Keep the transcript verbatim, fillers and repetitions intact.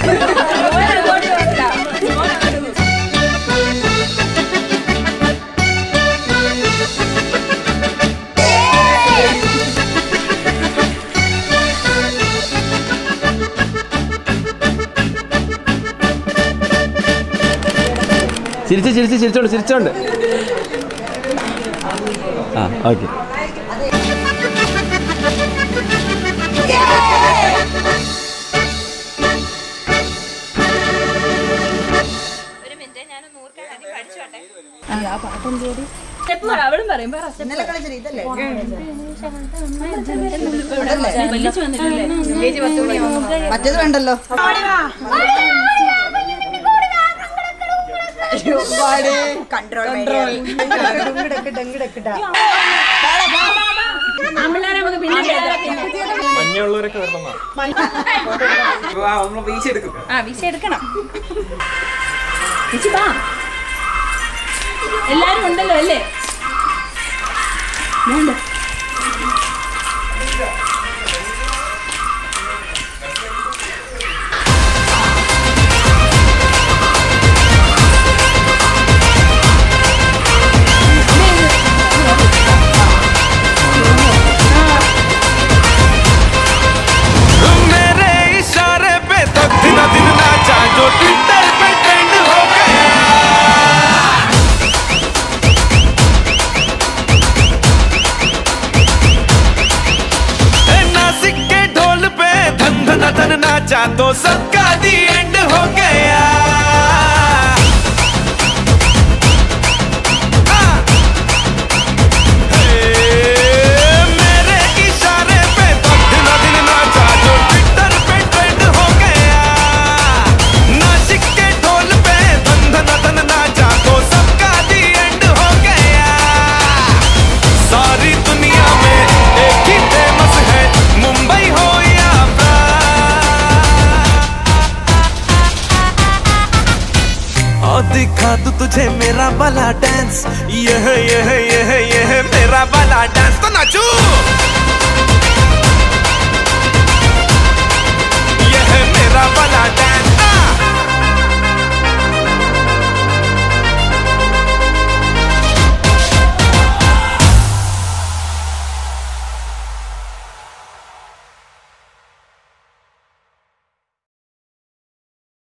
ചിരിച്ച് ചിരിച്ച് ചിരിച്ചോണ്ട് ചിരിച്ചോണ്ട് ആ ഓക്കെ. അവളും പറയും മറ്റേത് വേണ്ടല്ലോ. മഞ്ഞുള്ളവരൊക്കെ വീശെടുക്കണം. എല്ലാരും ഉണ്ടല്ലോ അല്ലേ? तो सबका दी एंड हो गया। मेरे इशारे पे तो दिन दिन नाचा जो ट्विटर पे ट्रेंड हो गया। नासिक के ढोल पे धन धन धन नाचा तो सबका दी एंड हो गया। सारी दुनिया में एक ही फेमस है, मुंबई हो या दिखा दूं तुझे मेरा वाला डांस। यह यह यह यह मेरा वाला डांस तो नाचू। यह मेरा वाला डांस।